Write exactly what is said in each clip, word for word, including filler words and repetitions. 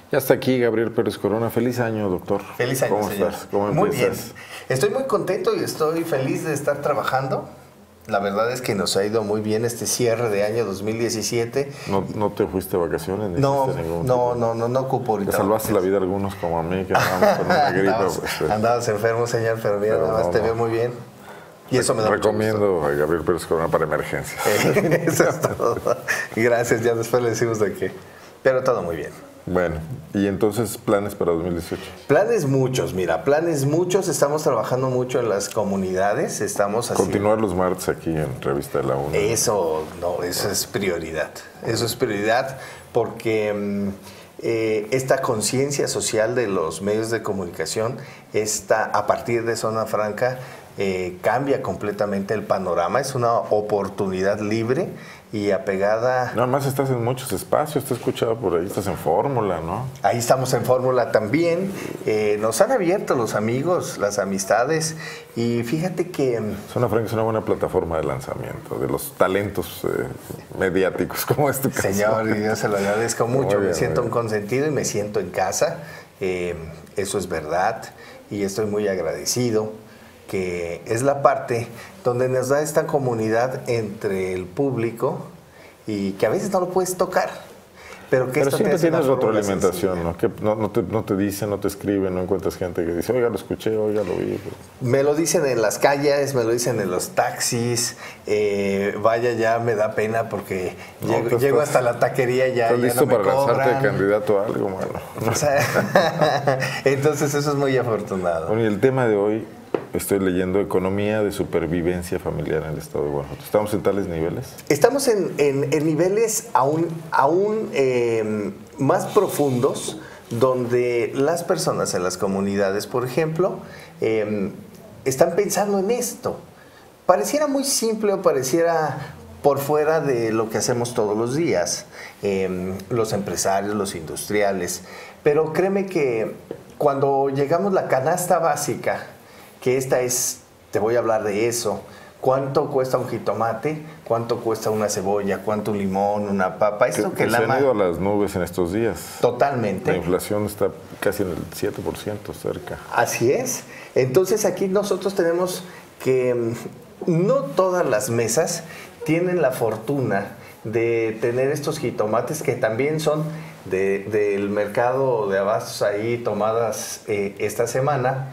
Ya está aquí Gabriel Pérez Corona. Feliz año, doctor. Feliz año, ¿Cómo señor. estás? ¿Cómo Muy bien. empiezas? Estoy muy contento y estoy feliz de estar trabajando. La verdad es que nos ha ido muy bien este cierre de año dos mil diecisiete. ¿No, no te fuiste de vacaciones? Ni No, hiciste ningún no, tipo? no, no, no ocupo ahorita. Te salvaste la vida a algunos como a mí, que andábamos con una gripa. Andabas, pues, andabas enfermo, señor, pero mira, Pero nada más no, te no. veo muy bien. Y eso me da mucho Recomiendo a Gabriel Pérez Corona para emergencias. gusto. Eh, Eso es todo. Gracias, ya después le decimos de qué. Pero todo muy bien. Bueno, y entonces, planes para dos mil dieciocho. Planes muchos, mira, planes muchos. Estamos trabajando mucho en las comunidades. Estamos haciendo... Continuar los martes aquí en Revista de la UNAM. Eso, no, eso es prioridad. Eso es prioridad porque mm, eh, esta conciencia social de los medios de comunicación, está, a partir de Zona Franca, eh, cambia completamente el panorama. Es una oportunidad libre y apegada. Nada más estás en muchos espacios, te he escuchado por ahí, estás en Fórmula, ¿no? Ahí estamos en Fórmula también. Eh, nos han abierto los amigos, las amistades. Y fíjate que... Zona Franca es una buena plataforma de lanzamiento de los talentos eh, mediáticos, como es tu caso. Señor, y yo se lo agradezco mucho. Muy bien, me siento muy un bien. consentido y me siento en casa. Eh, eso es verdad. Y estoy muy agradecido, que es la parte donde nos da esta comunidad entre el público y que a veces no lo puedes tocar. Pero que Pero esto te siempre hace una tienes fórmula retroalimentación, sencilla. ¿no? Que no, no, te, no te dicen, no te escriben, no encuentras gente que dice, oiga, lo escuché, oiga, lo vi. Me lo dicen en las calles, me lo dicen en los taxis. Eh, vaya, ya me da pena porque No, llego, pues, llego estás- hasta la taquería ya, ¿Estás ya listo no me para lanzarte de cobran. candidato a algo, mano? O sea, entonces eso es muy afortunado. Bueno, y el tema de hoy, estoy leyendo Economía de Supervivencia Familiar en el Estado de Guanajuato. ¿Estamos en tales niveles? Estamos en, en- en niveles aún, aún eh, más profundos, donde las personas en las comunidades, por ejemplo, eh, están pensando en esto. Pareciera muy simple o pareciera por fuera de lo que hacemos todos los días, eh, los empresarios, los industriales, pero créeme que cuando llegamos a la canasta básica, que esta es, te voy a hablar de eso, cuánto cuesta un jitomate, cuánto cuesta una cebolla, cuánto un limón, una papa, esto que, que la se han ido a las nubes en estos días. totalmente. La inflación está casi en el siete por ciento cerca. Así es. Entonces aquí nosotros tenemos que mm, no todas las mesas tienen la fortuna de tener estos jitomates que también son de- del mercado de abastos ahí tomadas eh, esta semana,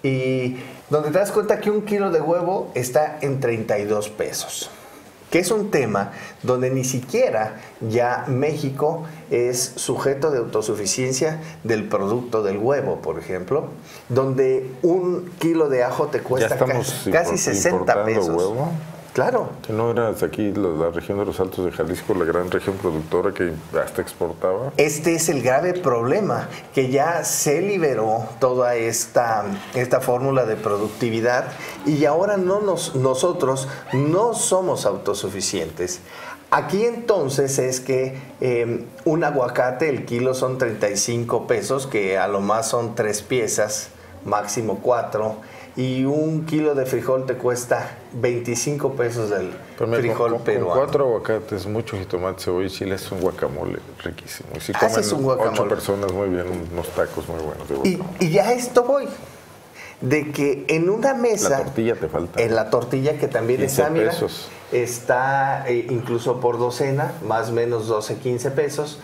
y donde te das cuenta que un kilo de huevo está en treinta y dos pesos. Que es un tema donde ni siquiera ya México es sujeto de autosuficiencia del producto del huevo, por ejemplo, donde un kilo de ajo te Ya cuesta estamos casi, casi import- sesenta importando pesos. huevo. Claro. Que no era aquí la, la región de los Altos de Jalisco, la gran región productora que hasta exportaba. Este es el grave problema, que ya se liberó toda esta, esta fórmula de productividad y ahora no nos, nosotros no somos autosuficientes. Aquí entonces es que eh, un aguacate, el kilo son treinta y cinco pesos, que a lo más son tres piezas, máximo cuatro, y un kilo de frijol te cuesta veinticinco pesos del Pero mira, frijol con, con- peruano. con cuatro aguacates, mucho jitomate, cebolla y chile, es un guacamole riquísimo. Y si Haces comen un guacamole. ocho personas, muy bien, unos tacos muy buenos de Y, guacamole. y ya a esto voy, de que en una mesa... La tortilla te falta. En la tortilla, que también quince está, mira, pesos. está eh, incluso por docena, más o menos doce, quince pesos.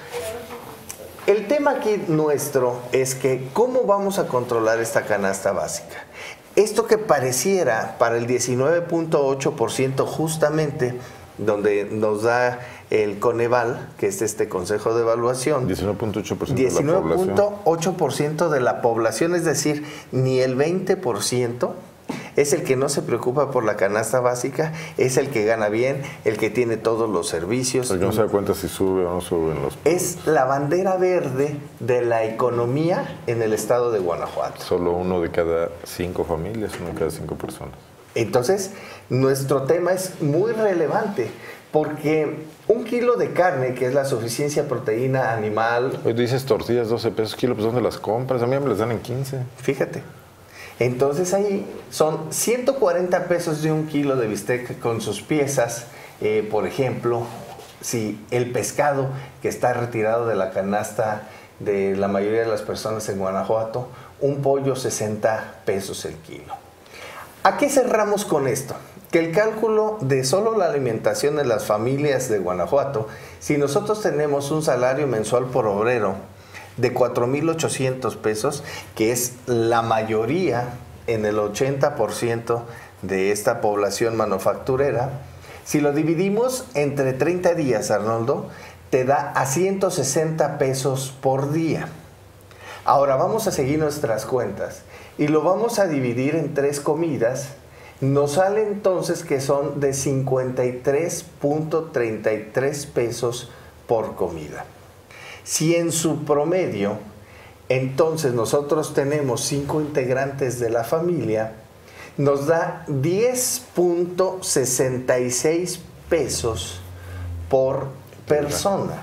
El tema aquí nuestro es que ¿cómo vamos a controlar esta canasta básica? Esto que pareciera para el diecinueve punto ocho por ciento justamente, donde nos da el Coneval, que es este Consejo de Evaluación, diecinueve punto ocho por ciento de la diecinueve población. punto ocho por ciento de la población, es decir, ni el veinte por ciento es el que no se preocupa por la canasta básica, es el que gana bien, el que tiene todos los servicios. Porque no se da cuenta si sube o no suben los Es la bandera verde de la economía en el estado de Guanajuato. Solo uno de cada cinco familias, uno de cada cinco personas. Entonces, nuestro tema es muy relevante, porque un kilo de carne, que es la suficiencia proteína animal, Hoy dices tortillas doce pesos kilo, pues ¿dónde las compras? A mí me las dan en quince. fíjate, entonces ahí son ciento cuarenta pesos de un kilo de bistec con sus piezas. Eh, por ejemplo, si el pescado que está retirado de la canasta de la mayoría de las personas en Guanajuato, un pollo sesenta pesos el kilo. ¿A qué cerramos con esto? Que el cálculo de solo la alimentación de las familias de Guanajuato, si nosotros tenemos un salario mensual por obrero de cuatro mil ochocientos pesos, que es la mayoría en el ochenta por ciento de esta población manufacturera, si lo dividimos entre treinta días, Arnoldo, te da a ciento sesenta pesos por día. Ahora vamos a seguir nuestras cuentas y lo vamos a dividir en tres comidas. Nos sale entonces que son de cincuenta y tres punto treinta y tres pesos por comida. Si en su promedio, entonces nosotros tenemos cinco integrantes de la familia, nos da diez punto sesenta y seis pesos por persona.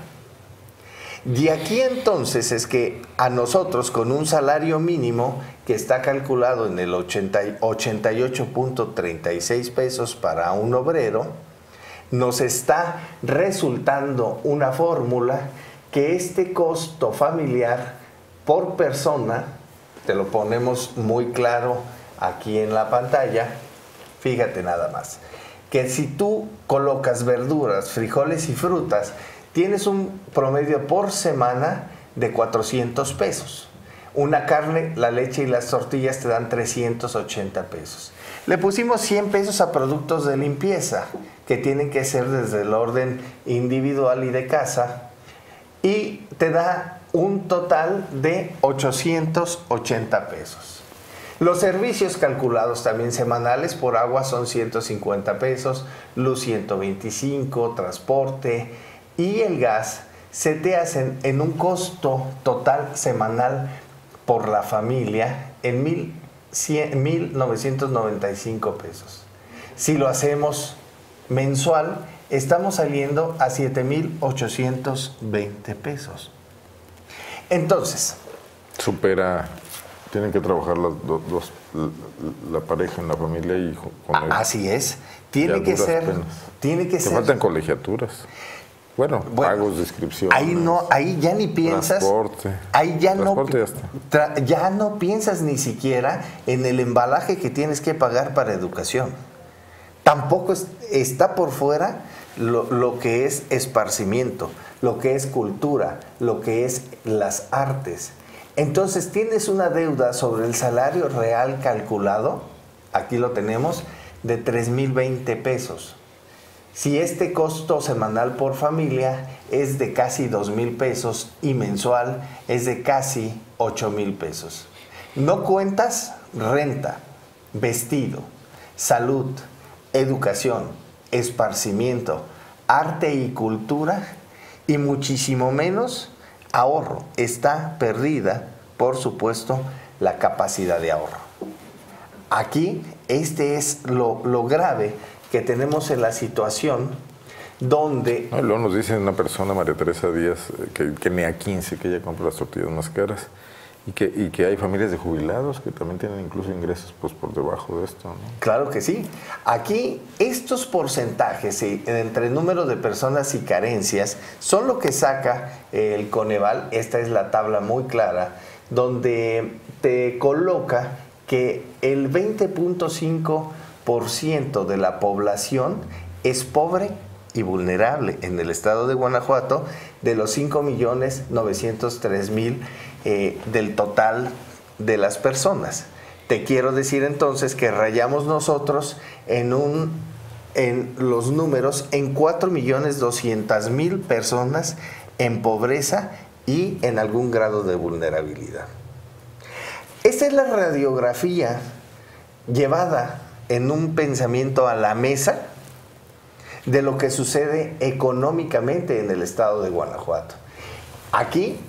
De aquí entonces es que a nosotros con un salario mínimo que está calculado en el ochenta, ochenta y ocho punto treinta y seis pesos para un obrero, nos está resultando una fórmula que este costo familiar por persona, te lo ponemos muy claro aquí en la pantalla, fíjate nada más, que si tú colocas verduras, frijoles y frutas, tienes un promedio por semana de cuatrocientos pesos. Una carne, la leche y las tortillas te dan trescientos ochenta pesos. Le pusimos cien pesos a productos de limpieza, que tienen que ser desde el orden individual y de casa, y te da un total de ochocientos ochenta pesos. Los servicios calculados también semanales por agua son ciento cincuenta pesos, luz ciento veinticinco, transporte y el gas se te hacen en un costo total semanal por la familia en mil novecientos noventa y cinco pesos. Si lo hacemos mensual, estamos saliendo a siete mil ochocientos veinte pesos. Entonces, supera, tienen que trabajar las dos, dos, la pareja en la familia y con el, así es, tiene que ser, penas. tiene que Te ser. faltan colegiaturas. Bueno, bueno, pagos, descripciones. Ahí no, ahí ya ni piensas. Transporte. Ahí ya transporte no, ya, tra, ya no piensas ni siquiera en el embalaje que tienes que pagar para educación. Tampoco es, está por fuera lo, lo que es esparcimiento, lo que es cultura, lo que es las artes. Entonces tienes una deuda sobre el salario real calculado, aquí lo tenemos, de tres mil veinte pesos. Si este costo semanal por familia es de casi dos mil pesos y mensual es de casi ocho mil pesos. No cuentas renta, vestido, salud, educación, esparcimiento, arte y cultura y muchísimo menos ahorro. Está perdida, por supuesto, la capacidad de ahorro. Aquí este es lo, lo grave que tenemos en la situación donde... No, luego nos dice una persona, María Teresa Díaz, que, que ni a quince, que ella compra las tortillas más caras, y que, y que hay familias de jubilados que también tienen incluso ingresos pues, por debajo de esto, ¿no? Claro que sí. Aquí estos porcentajes eh, entre el número de personas y carencias son lo que saca eh, el Coneval. Esta es la tabla muy clara, donde te coloca que el veinte punto cinco por ciento de la población es pobre y vulnerable en el estado de Guanajuato, de los cinco millones novecientos tres mil eh, del total de las personas. Te quiero decir entonces que rayamos nosotros en, un, en los números en cuatro millones doscientas mil personas en pobreza y en algún grado de vulnerabilidad. Esta es la radiografía llevada en un pensamiento a la mesa de lo que sucede económicamente en el estado de Guanajuato. Aquí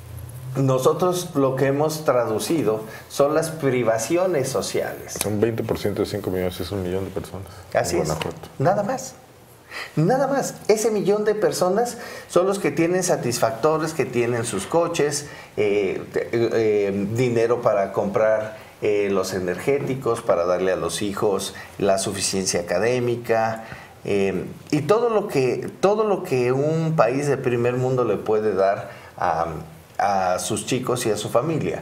nosotros lo que hemos traducido son las privaciones sociales. Son veinte por ciento de cinco millones, es un millón de personas. Así es, nada más. Nada más. Ese millón de personas son los que tienen satisfactores, que tienen sus coches, eh, eh, dinero para comprar Eh, los energéticos, para darle a los hijos la suficiencia académica eh, y todo lo que todo lo que un país de primer mundo le puede dar a, a sus chicos y a su familia.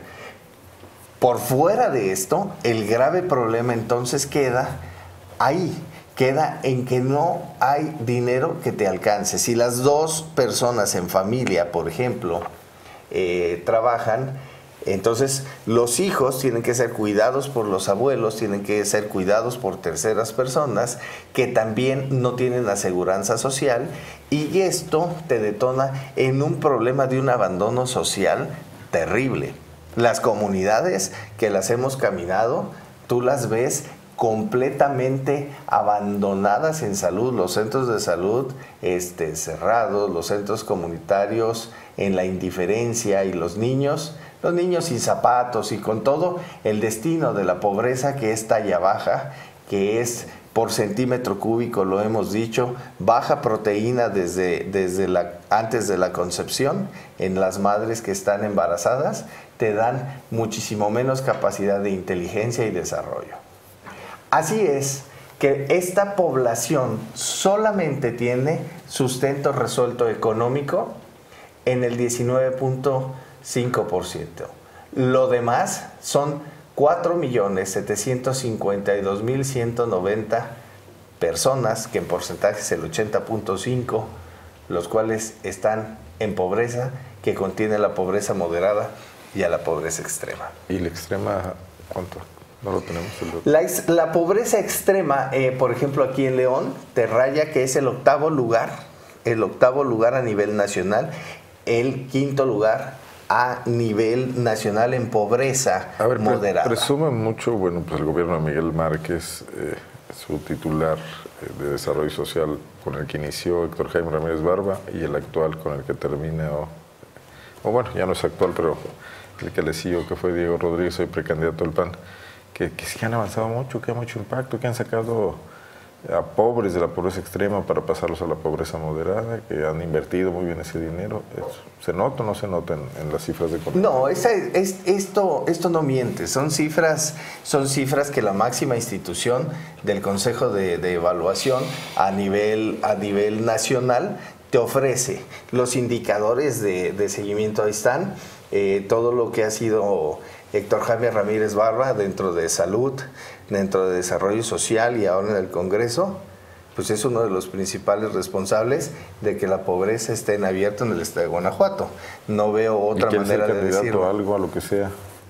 Por fuera de esto, el grave problema entonces queda ahí, queda en que no hay dinero que te alcance. Si las dos personas en familia, por ejemplo, eh, trabajan, entonces los hijos tienen que ser cuidados por los abuelos, tienen que ser cuidados por terceras personas que también no tienen aseguranza social, y esto te detona en un problema de un abandono social terrible. Las comunidades que las hemos caminado, tú las ves completamente abandonadas en salud, los centros de salud este, cerrados, los centros comunitarios en la indiferencia, y los niños, los niños sin zapatos y con todo el destino de la pobreza, que es talla baja, que es por centímetro cúbico, lo hemos dicho, baja proteína desde, desde la, antes de la concepción en las madres que están embarazadas, te dan muchísimo menos capacidad de inteligencia y desarrollo. Así es que esta población solamente tiene sustento resuelto económico en el diecinueve punto cinco por ciento. Lo demás son cuatro millones setecientos cincuenta y dos mil ciento noventa personas, que en porcentaje es el ochenta punto cinco por ciento, los cuales están en pobreza, que contiene la pobreza moderada y a la pobreza extrema. ¿Y la extrema cuánto? No lo tenemos. El la, la pobreza extrema, eh, por ejemplo, aquí en León, te raya que es el octavo lugar, el octavo lugar a nivel nacional, el quinto lugar a nivel nacional en pobreza a ver, moderada. Presume mucho, bueno, pues el gobierno de Miguel Márquez, eh, su titular eh, de Desarrollo Social, con el que inició Héctor Jaime Ramírez Barba, y el actual con el que termina, o, o bueno, ya no es actual, pero el que le siguió, que fue Diego Rodríguez, hoy precandidato del P A N, que, que sí han avanzado mucho, que han mucho impacto, que han sacado a pobres de la pobreza extrema para pasarlos a la pobreza moderada, que han invertido muy bien ese dinero. ¿Se nota o no se nota en, en las cifras de economía? No, esa, es, esto, esto no miente, son cifras, son cifras que la máxima institución del Consejo de, de Evaluación a nivel, a nivel nacional te ofrece. Los indicadores de, de seguimiento ahí están, eh, todo lo que ha sido Héctor Jaime Ramírez Barba dentro de salud, dentro de desarrollo social y ahora en el Congreso, pues es uno de los principales responsables de que la pobreza esté en abierto en el estado de Guanajuato. No veo otra manera de decirlo. Algo a lo que sea.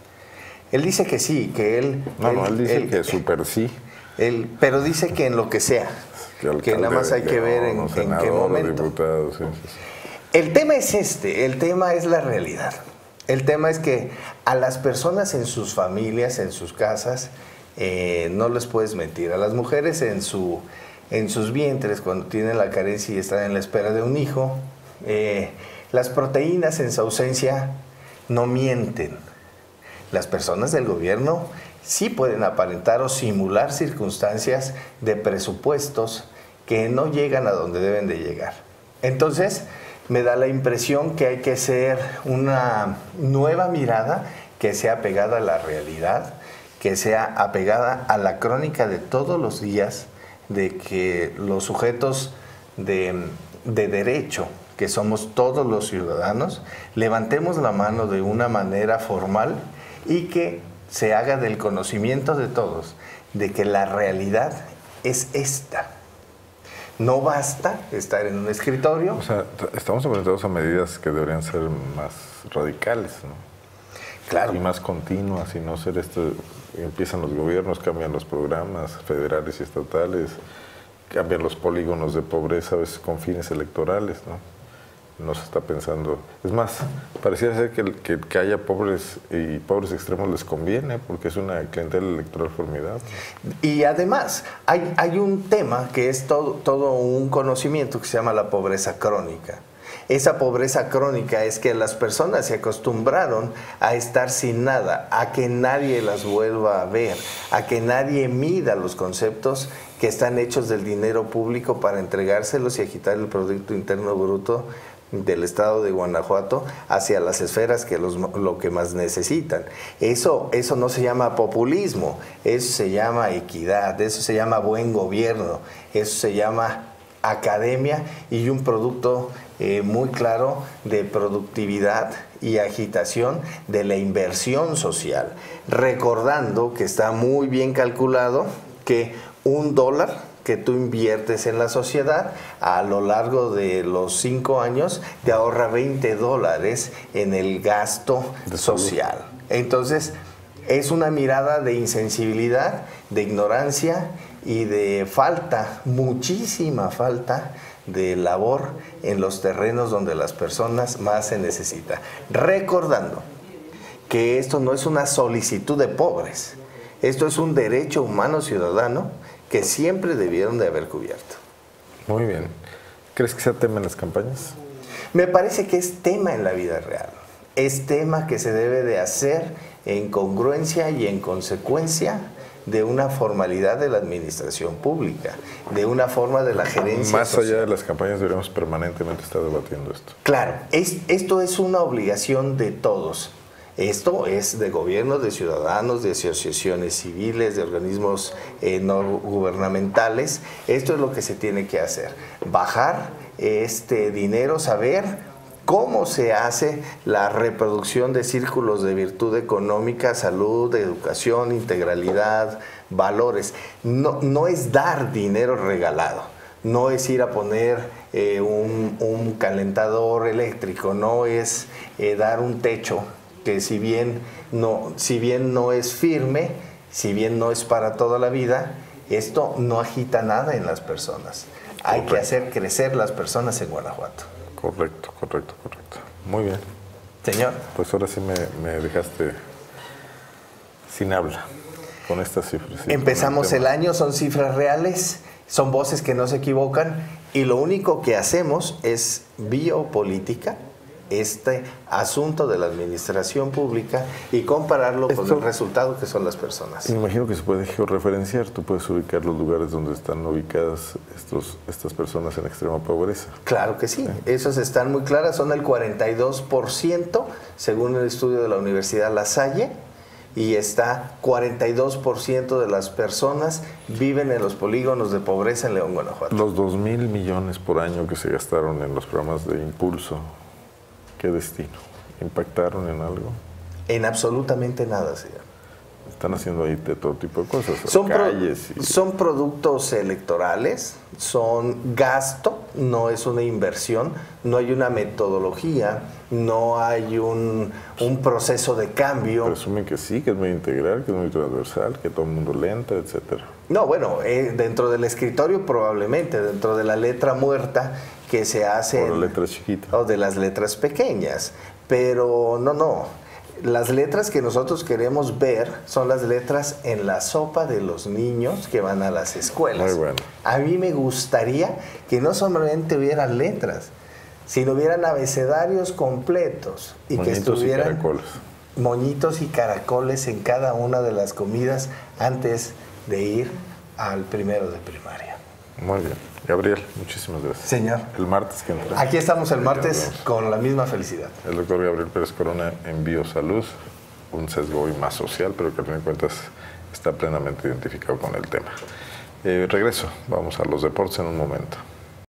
Él dice que sí, que él... No, él, no, él dice él, que súper sí. Él, pero dice que en lo que sea, que, que nada más hay que ver en, en senador, qué momento. Diputado, sí, sí, sí. El tema es este, el tema es la realidad. El tema es que a las personas en sus familias, en sus casas, eh, no les puedes mentir. A las mujeres en, su, en sus vientres, cuando tienen la carencia y están en la espera de un hijo, eh, las proteínas en su ausencia no mienten. Las personas del gobierno sí pueden aparentar o simular circunstancias de presupuestos que no llegan a donde deben de llegar. Entonces, me da la impresión que hay que hacer una nueva mirada que sea apegada a la realidad, que sea apegada a la crónica de todos los días, de que los sujetos de, de derecho, que somos todos los ciudadanos, levantemos la mano de una manera formal y que se haga del conocimiento de todos de que la realidad es esta. No basta estar en un escritorio. O sea, estamos enfrentados a medidas que deberían ser más radicales, ¿no? Claro. Y más continuas, y no ser esto, empiezan los gobiernos, cambian los programas federales y estatales, cambian los polígonos de pobreza, a veces con fines electorales, ¿no? No se está pensando. Es más, pareciera ser que, que, que haya pobres y pobres extremos les conviene, porque es una clientela electoral formidable. Y además, hay, hay un tema que es todo, todo un conocimiento que se llama la pobreza crónica. Esa pobreza crónica es que las personas se acostumbraron a estar sin nada, a que nadie las vuelva a ver, a que nadie mida los conceptos que están hechos del dinero público para entregárselos y agitar el Producto Interno Bruto del estado de Guanajuato hacia las esferas que los, lo que más necesitan. Eso, eso no se llama populismo, eso se llama equidad, eso se llama buen gobierno, eso se llama academia y un producto eh, muy claro de productividad y agitación de la inversión social, recordando que está muy bien calculado que un dólar que tú inviertes en la sociedad, a lo largo de los cinco años te ahorra veinte dólares en el gasto social. Entonces, es una mirada de insensibilidad, de ignorancia y de falta, muchísima falta de labor en los terrenos donde las personas más se necesitan. Recordando que esto no es una solicitud de pobres, esto es un derecho humano ciudadano que siempre debieron de haber cubierto. Muy bien. ¿Crees que sea tema en las campañas? Me parece que es tema en la vida real. Es tema que se debe de hacer en congruencia y en consecuencia de una formalidad de la administración pública, de una forma de la gerencia Más social. allá de las campañas deberíamos permanentemente estar debatiendo esto. Claro, es, esto es una obligación de todos. Esto es de gobiernos, de ciudadanos, de asociaciones civiles, de organismos eh, no gubernamentales. Esto es lo que se tiene que hacer. Bajar este dinero, saber cómo se hace la reproducción de círculos de virtud económica, salud, educación, integralidad, valores. No, no es dar dinero regalado, no es ir a poner eh, un, un calentador eléctrico, no es eh, dar un techo que si bien, no, si bien no es firme, si bien no es para toda la vida, esto no agita nada en las personas. Hay que hacer crecer las personas en Guanajuato. Correcto, correcto, correcto. Muy bien. Señor. Pues ahora sí me, me dejaste sin habla con estas cifras. Sí, Empezamos el, el año, son cifras reales, son voces que no se equivocan y lo único que hacemos es biopolítica, este asunto de la administración pública y compararlo Esto, con el resultado que son las personas. Me imagino que se puede georreferenciar, tú puedes ubicar los lugares donde están ubicadas estos, estas personas en extrema pobreza. Claro que sí, sí, esos están muy claras, son el cuarenta y dos por ciento según el estudio de la Universidad La Salle y está cuarenta y dos por ciento de las personas viven en los polígonos de pobreza en León, Guanajuato. Los dos mil millones por año que se gastaron en los programas de impulso, ¿qué destino? ¿Impactaron en algo? En absolutamente nada, señor. Están haciendo ahí de todo tipo de cosas. Son, calles pro, y... son productos electorales, son gasto, no es una inversión, no hay una metodología, no hay un, un proceso de cambio. Presumen que sí, que es muy integral, que es muy transversal, que todo el mundo le entra, etcétera. No, bueno, eh, dentro del escritorio probablemente, dentro de la letra muerta que se hace... O la letra chiquita. O de las letras pequeñas, pero no, no. Las letras que nosotros queremos ver son las letras en la sopa de los niños que van a las escuelas. Muy bueno. A mí me gustaría que no solamente hubiera letras, sino hubieran abecedarios completos y moñitos que estuvieran y caracoles. moñitos y caracoles en cada una de las comidas antes de ir al primero de primaria. Muy bien. Gabriel, muchísimas gracias. Señor. El martes que entra. Aquí estamos el martes con la misma felicidad. El doctor Gabriel Pérez Corona en Biosalud, un sesgo hoy más social, pero que al fin de cuentas está plenamente identificado con el tema. Eh, regreso, vamos a los deportes en un momento.